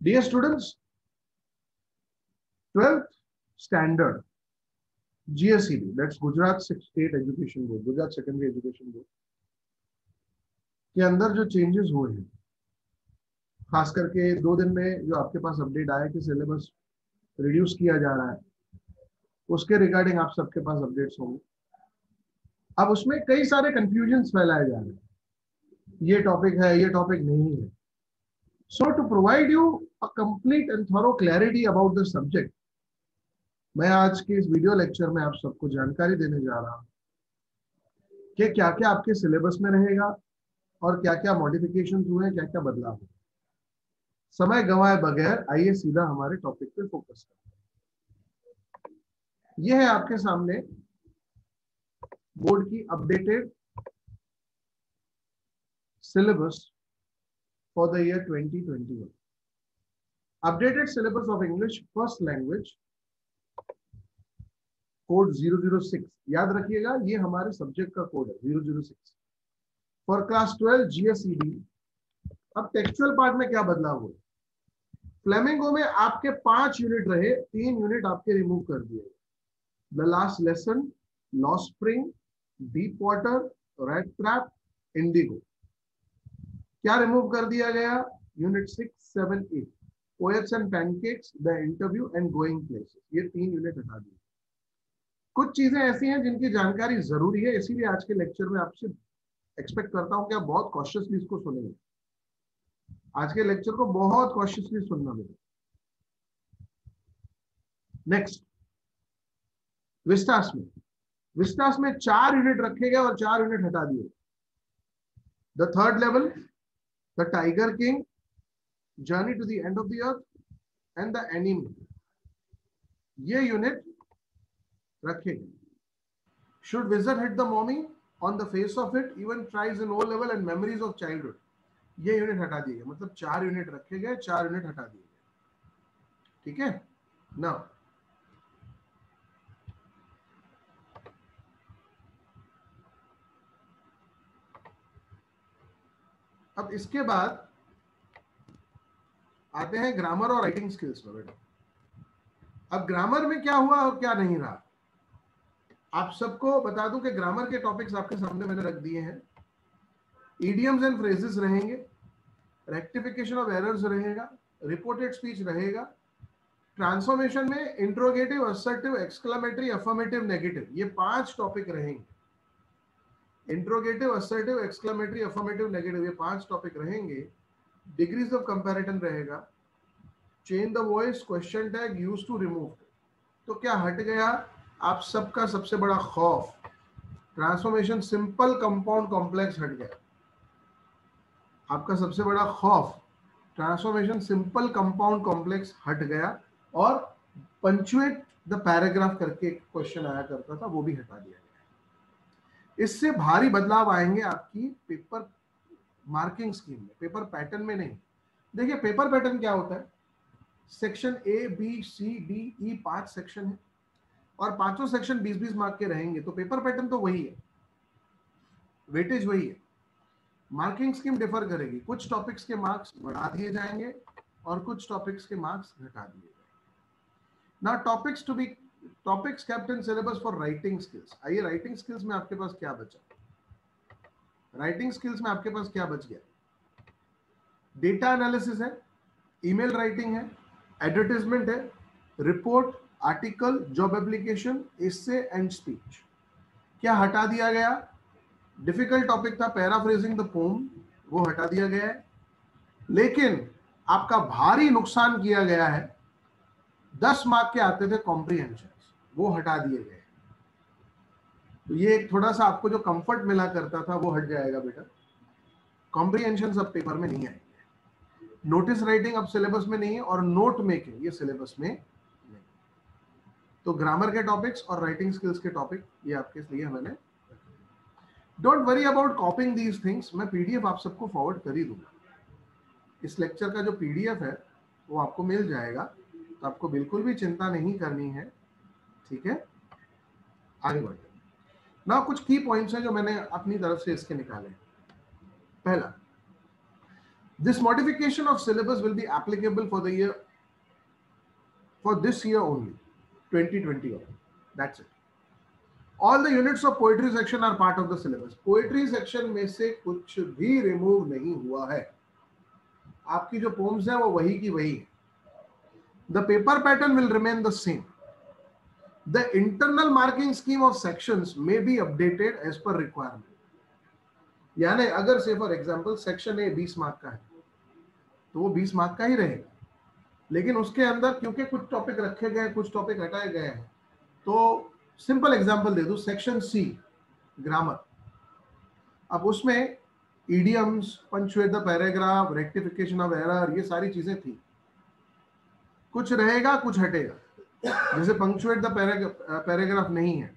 Dear students, 12th standard GSEB, that's Gujarat State Education Board, Gujarat Secondary Education Board के अंदर जो changes हुए हैं, खास करके 2 दिन में जो आपके पास अपडेट आया कि सिलेबस रिड्यूस किया जा रहा है, उसके रिगार्डिंग आप सबके पास अपडेट्स होंगे। अब उसमें कई सारे कंफ्यूजन फैलाए जा रहे हैं, ये टॉपिक है, ये टॉपिक नहीं है। So to provide you a complete and thorough clarity about the subject, मैं आज के इस वीडियो लेक्चर में आप सबको जानकारी देने जा रहा हूं कि क्या क्या आपके सिलेबस में रहेगा और क्या क्या मॉडिफिकेशन हुए हैं, क्या क्या बदलाव हुए। समय गंवाए बगैर आइए सीधा हमारे टॉपिक पे फोकस करते हैं। यह है आपके सामने बोर्ड की updated syllabus for the year 2021। Updated syllabus of English first language code 006, याद रखिएगा ये हमारे सब्जेक्ट का कोड है 006 फॉर क्लास 12 GSEB। अब टेक्सचुअल पार्ट में क्या बदलाव हुआ? फ्लेमिंगो में आपके 5 यूनिट रहे, 3 यूनिट आपके रिमूव कर दिए। The last lesson, lost spring, deep water, red trap, indigo, क्या रिमूव कर दिया गया? Unit 6, 7, 8, poets and pancakes, the interview and going places, ये 3 यूनिट हटा दिए। कुछ चीजें ऐसी हैं जिनकी जानकारी जरूरी है, इसीलिए आज के लेक्चर में आपसे एक्सपेक्ट करता हूं कि आप बहुत कॉशियसली इसको सुनेंगे। आज के लेक्चर को बहुत कॉशियसली सुनना मिलेगा। नेक्स्ट, विस्टास में 4 यूनिट रखे गए और 4 यूनिट हटा दिए। The third level, the tiger king, journey to the end of the earth and the enemy, ये यूनिट रखे गए। Should wizard hit the mommy on the face of it, Evans tries in O level and memories of childhood, ये unit हटा दिए गए। मतलब 4 unit रखे गए, 4 यूनिट हटा दिए गए। ठीक है ना? अब इसके बाद आते हैं ग्रामर और राइटिंग स्किल्स में। बेटा, अब ग्रामर में क्या हुआ और क्या नहीं रहा, आप सबको बता दूं कि ग्रामर के टॉपिक्स आपके सामने मैंने रख दिए हैं। इडियम्स एंड फ्रेजेस रहेंगे, रेक्टिफिकेशन ऑफ एरर्स रहेगा, रिपोर्टेड स्पीच रहेगा, ट्रांसफॉर्मेशन में interrogative, assertive, exclamatory, affirmative, negative, ये 5 टॉपिक रहेंगे। Interrogative, assertive, exclamatory, affirmative, negative, ये 5 टॉपिक रहेंगे। डिग्रीज ऑफ कंपैरिजन रहेगा, change the voice, question tag, use to, remove. तो क्या हट गया आप सबका सबसे बड़ा खौफ? ट्रांसफॉर्मेशन सिंपल कंपाउंड कॉम्प्लेक्स हट गया। आपका सबसे बड़ा खौफ ट्रांसफॉर्मेशन सिंपल कंपाउंड कॉम्प्लेक्स हट गया, और पंचुएट द पैराग्राफ करके एक क्वेश्चन आया करता था, वो भी हटा दिया गया। इससे भारी बदलाव आएंगे आपकी पेपर मार्किंग स्कीम में, पेपर पैटर्न में नहीं। देखिए पेपर पैटर्न क्या होता है, section A B C D E 5 section है और 5 सेक्शन 20-20 मार्क के रहेंगे। तो पेपर पैटर्न तो वही है, वेटेज वही है, मार्किंग स्कीम डिफर करेगी। कुछ टॉपिक्स के मार्क्स बढ़ा दिए जाएंगे और कुछ टॉपिक्स के मार्क्स घटा दिए जाएंगे। No topics kept in syllabus for writing skills. आइए राइटिंग स्किल्स में आपके पास क्या बचा? राइटिंग स्किल्स में आपके पास क्या बच गया? डेटा एनालिसिस है, ईमेल राइटिंग है, एडवर्टाइजमेंट है, report, article, job application, essay and speech. क्या हटा दिया गया? डिफिकल्ट टॉपिक था पैराफ्रेजिंग द पोम, वो हटा दिया गया है। लेकिन आपका भारी नुकसान किया गया है, 10 मार्क के आते थे कॉम्प्रिहेंशन, वो हटा दिए गए। तो ये एक थोड़ा सा आपको जो कंफर्ट मिला करता था वो हट जाएगा बेटा। कॉम्प्रिहेंशन अब पेपर में नहीं आएंगे, नोटिस राइटिंग अब सिलेबस में नहीं है, और नोट मेकिंग ये सिलेबस में नहीं। तो ग्रामर के टॉपिक्स और राइटिंग स्किल्स के टॉपिक ये आपके लिए मैंने। Don't worry about copying these things, मैं पीडीएफ आप सबको फॉरवर्ड कर ही दूंगा। इस लेक्चर का जो पीडीएफ है वो आपको मिल जाएगा, तो आपको बिल्कुल भी चिंता नहीं करनी है। ठीक है, आगे बढ़ते हैं ना। कुछ की पॉइंट्स हैं जो मैंने अपनी तरफ से इसके निकाले। पहला, This modification of syllabus will be applicable for the year, for this year only, 2020 only. That's it. All the units of poetry section are part of the syllabus. Poetry section में से कुछ भी remove नहीं हुआ है. आपकी जो poems है वो वही की वही है. The paper pattern will remain the same. The internal marking scheme of sections may be updated as per requirement. यानी अगर से for example section A 20 mark का है तो वो 20 मार्क का ही रहेगा, लेकिन उसके अंदर क्योंकि कुछ टॉपिक रखे गए, कुछ टॉपिक हटाए गए हैं, तो सिंपल एग्जांपल दे दूं, सेक्शन सी ग्रामर, अब उसमें idioms, punctuate the paragraph, rectification of error, ये सारी चीजें थी. कुछ रहेगा कुछ हटेगा. जैसे पंक्चुएट द पैराग्राफ नहीं है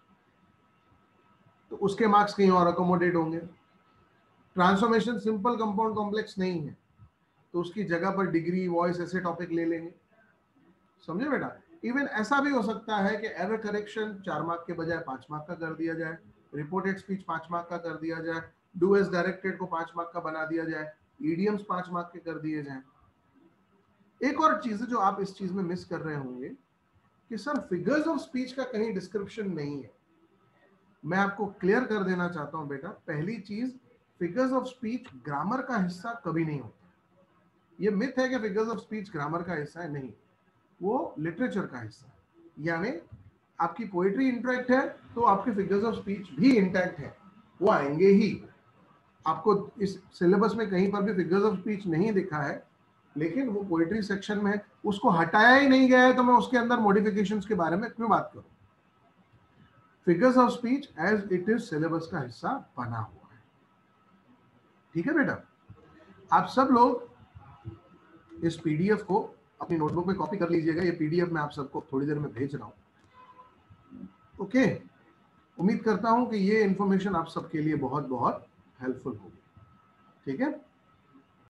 तो उसके मार्क्स कहीं और अकोमोडेट होंगे. ट्रांसफॉर्मेशन सिंपल कंपाउंड कॉम्प्लेक्स नहीं है तो उसकी जगह पर डिग्री, वॉइस, ऐसे टॉपिक ले लेंगे. समझे बेटा? इवन ऐसा भी हो सकता है कि एरर करेक्शन 4 मार्क के बजाय 5 मार्क का कर दिया जाए, रिपोर्टेड स्पीच 5 मार्क का कर दिया जाए, डू एज डायरेक्टेड को 5 मार्क का बना दिया जाए, ईडियम्स 5 मार्क के कर दिए जाए. एक और चीज जो आप इस चीज में मिस कर रहे होंगे कि सर फिगर्स ऑफ स्पीच का कहीं डिस्क्रिप्शन नहीं है. मैं आपको क्लियर कर देना चाहता हूं बेटा, पहली चीज, फिगर्स ऑफ स्पीच ग्रामर का हिस्सा कभी नहीं होता. ये मिथ है कि फिगर्स ऑफ स्पीच ग्रामर का हिस्सा है, नहीं, वो लिटरेचर का हिस्सा है. यानी आपकी पोएट्री इंटैक्ट है तो आपके फिगर्स ऑफ स्पीच भी इंटैक्ट है, वो आएंगे ही. आपको इस सिलेबस में कहीं पर भी फिगर्स ऑफ स्पीच नहीं दिखा है, लेकिन वो पोएट्री सेक्शन में है, उसको हटाया ही नहीं गया है, तो मैं उसके अंदर मॉडिफिकेशंस के बारे में क्यों बात करूं. Figures of speech as it is syllabus का हिस्सा बना हुआ है. ठीक है बेटा? आप सब लोग इस पीडीएफ को अपनी नोटबुक में कॉपी कर लीजिएगा. ये पीडीएफ मैं आप सबको थोड़ी देर में भेज रहा हूं. ओके, उम्मीद करता हूं कि ये इंफॉर्मेशन आप सबके लिए बहुत बहुत हेल्पफुल होगी. ठीक है?